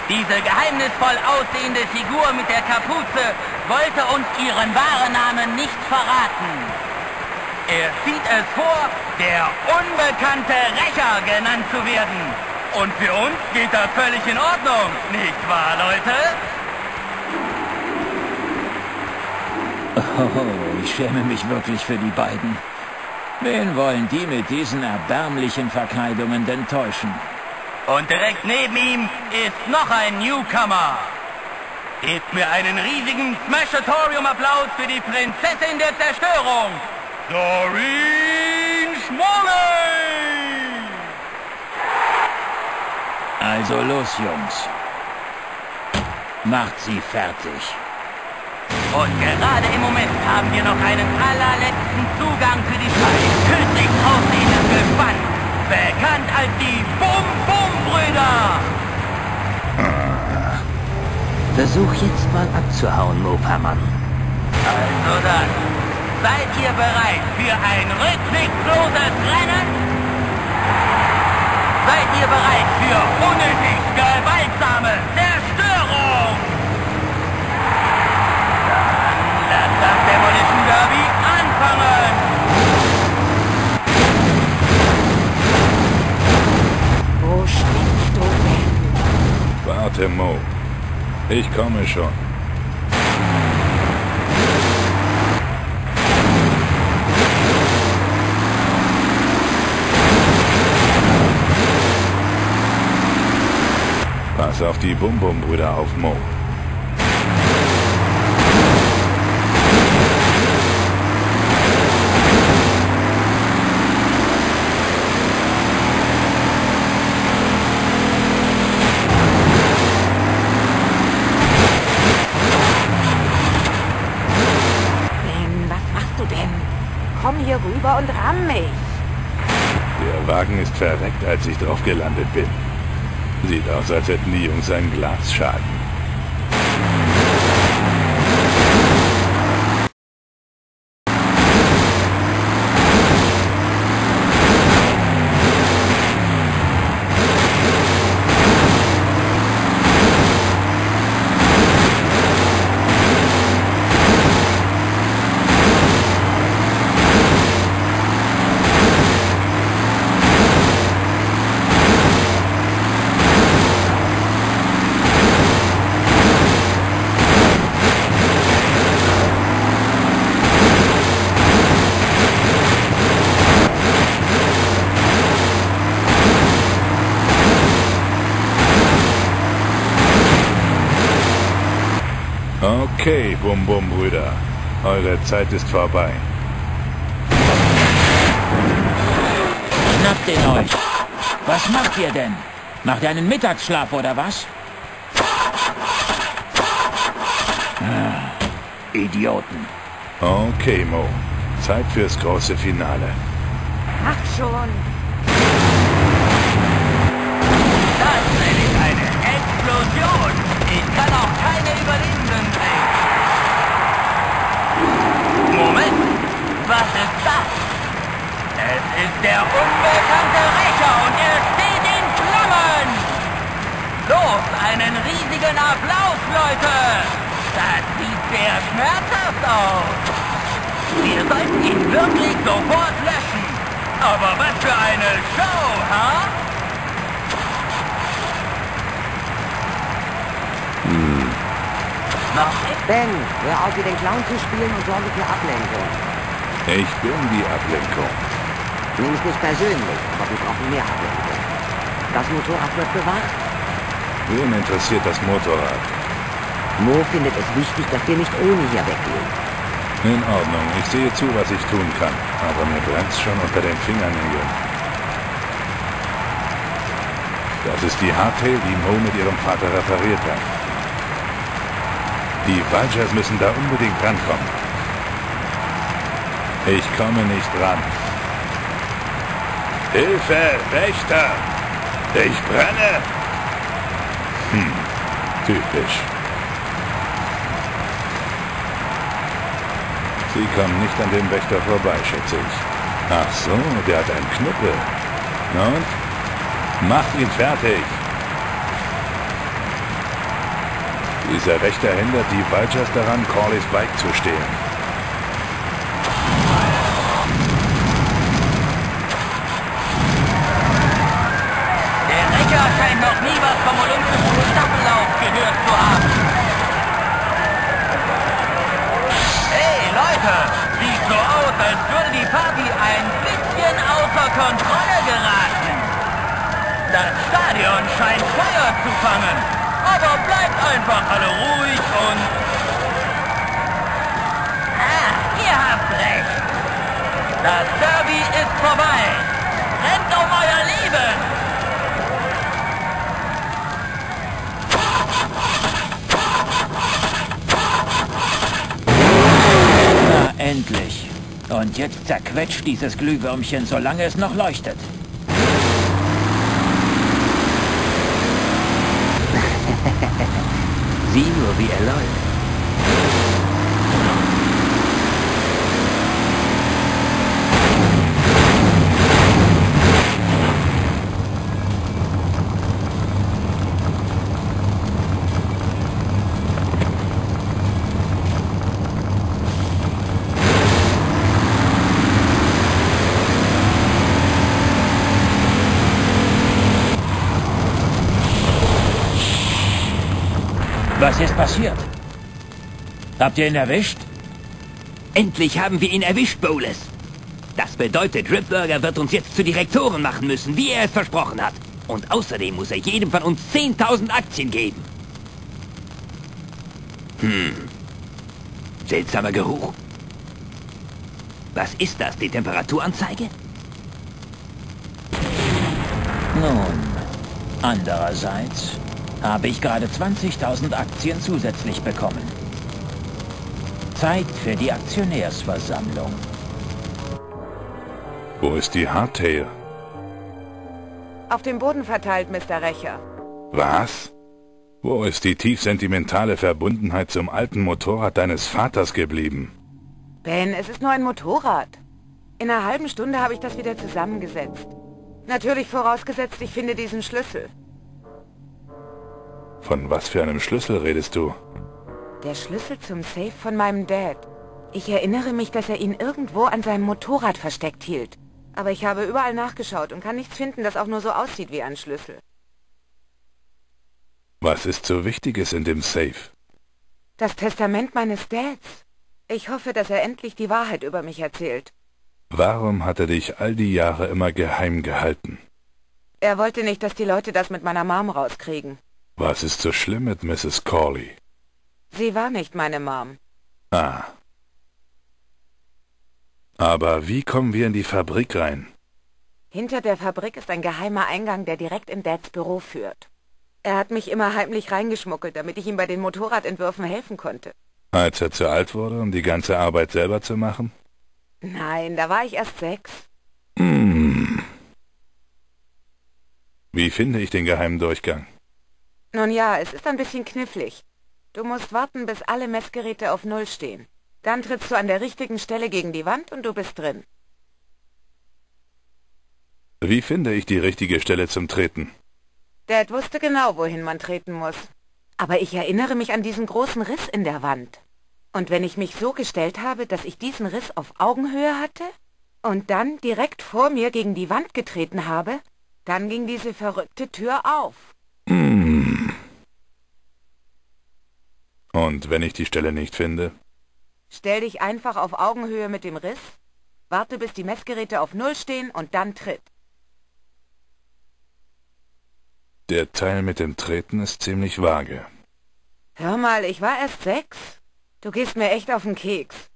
Diese geheimnisvoll aussehende Figur mit der Kapuze wollte uns ihren wahren Namen nicht verraten. Er zieht es vor, der unbekannte Rächer genannt zu werden. Und für uns geht das völlig in Ordnung, nicht wahr, Leute? Oh, ich schäme mich wirklich für die beiden. Wen wollen die mit diesen erbärmlichen Verkleidungen denn täuschen? Und direkt neben ihm ist noch ein Newcomer. Gebt mir einen riesigen Smashatorium-Applaus für die Prinzessin der Zerstörung, Doreen Schmolley! Also los, Jungs. Macht sie fertig. Und gerade im Moment haben wir noch einen allerletzten Zugang für die beiden tödlich aussehenden Gespann, bekannt als die Bum-Bum-Brüder. Versuch jetzt mal abzuhauen, Mopermann. Also dann, seid ihr bereit für ein rücksichtsloses Rennen? Seid ihr bereit für unnötig gewaltsame Zerstörung? Dann lasst das Demolition Derby anfangen! Wo steckst du denn? Warte, Mo. Ich komme schon. Pass auf die Bum-Bum-Brüder auf, Mo. Komm hier rüber und ramm mich. Der Wagen ist verreckt, als ich drauf gelandet bin. Sieht aus, als hätten die Jungs einen Glasschaden. Okay, Bum-Bum-Brüder. Eure Zeit ist vorbei. Schnappt ihn euch! Was macht ihr denn? Macht ihr einen Mittagsschlaf oder was? Idioten. Okay, Mo. Zeit fürs große Finale. Mach schon. Das nenne ich eine Explosion. Ich kann auch keine Überlebenden sehen. Moment, was ist das? Es ist der unbekannte Rächer und er steht in Flammen. Los, einen riesigen Applaus, Leute. Das sieht sehr schmerzhaft aus. Wir sollten ihn wirklich sofort löschen. Aber was für eine Show, ha? Ben, hör auf, wie den Clown zu spielen und sorge für Ablenkung. Ich bin die Ablenkung. Nimm es nicht persönlich, aber wir brauchen mehr Ablenkung. Das Motorrad wird bewacht. Wen interessiert das Motorrad? Mo findet es wichtig, dass wir nicht ohne hier weggehen. In Ordnung, ich sehe zu, was ich tun kann. Aber mir brennt's schon unter den Fingernägeln. Das ist die Hardtail, die Mo mit ihrem Vater repariert hat. Die Vultures müssen da unbedingt rankommen. Ich komme nicht ran. Hilfe, Wächter! Ich brenne! Typisch. Sie kommen nicht an dem Wächter vorbei, schätze ich. Ach so, der hat einen Knüppel. Na und? Macht ihn fertig! Dieser Wächter hindert die Vultures daran, Corleys Bike zu stehlen. Der Rächer scheint noch nie was vom olympischen Staffellauf gehört zu haben. Hey Leute, sieht so aus, als würde die Party ein bisschen außer Kontrolle geraten. Das Stadion scheint Feuer zu fangen, aber bleibt einfach alle ruhig und... ihr habt recht. Das Derby ist vorbei. Rennt um euer Leben! Na, endlich. Und jetzt zerquetscht dieses Glühwürmchen, solange es noch leuchtet. Sieh nur, wie er läuft. Was ist passiert? Habt ihr ihn erwischt? Endlich haben wir ihn erwischt, Boles. Das bedeutet, Ripburger wird uns jetzt zu Direktoren machen müssen, wie er es versprochen hat. Und außerdem muss er jedem von uns 10.000 Aktien geben. Seltsamer Geruch. Was ist das, die Temperaturanzeige? Nun, andererseits habe ich gerade 20.000 Aktien zusätzlich bekommen. Zeit für die Aktionärsversammlung. Wo ist die Hardtail? Auf dem Boden verteilt, Mr. Rächer. Was? Wo ist die tief sentimentale Verbundenheit zum alten Motorrad deines Vaters geblieben? Ben, es ist nur ein Motorrad. In einer halben Stunde habe ich das wieder zusammengesetzt. Natürlich vorausgesetzt, ich finde diesen Schlüssel. Von was für einem Schlüssel redest du? Der Schlüssel zum Safe von meinem Dad. Ich erinnere mich, dass er ihn irgendwo an seinem Motorrad versteckt hielt. Aber ich habe überall nachgeschaut und kann nichts finden, das auch nur so aussieht wie ein Schlüssel. Was ist so Wichtiges in dem Safe? Das Testament meines Dads. Ich hoffe, dass er endlich die Wahrheit über mich erzählt. Warum hat er dich all die Jahre immer geheim gehalten? Er wollte nicht, dass die Leute das mit meiner Mom rauskriegen. Was ist so schlimm mit Mrs. Corley? Sie war nicht meine Mom. Ah. Aber wie kommen wir in die Fabrik rein? Hinter der Fabrik ist ein geheimer Eingang, der direkt in Dads Büro führt. Er hat mich immer heimlich reingeschmuggelt, damit ich ihm bei den Motorradentwürfen helfen konnte. Als er zu alt wurde, um die ganze Arbeit selber zu machen? Nein, da war ich erst 6. Wie finde ich den geheimen Durchgang? Nun ja, es ist ein bisschen knifflig. Du musst warten, bis alle Messgeräte auf 0 stehen. Dann trittst du an der richtigen Stelle gegen die Wand und du bist drin. Wie finde ich die richtige Stelle zum Treten? Dad wusste genau, wohin man treten muss. Aber ich erinnere mich an diesen großen Riss in der Wand. Und wenn ich mich so gestellt habe, dass ich diesen Riss auf Augenhöhe hatte und dann direkt vor mir gegen die Wand getreten habe, dann ging diese verrückte Tür auf. Und wenn ich die Stelle nicht finde? Stell dich einfach auf Augenhöhe mit dem Riss, warte, bis die Messgeräte auf 0 stehen und dann tritt. Der Teil mit dem Treten ist ziemlich vage. Hör mal, ich war erst 6. Du gehst mir echt auf den Keks.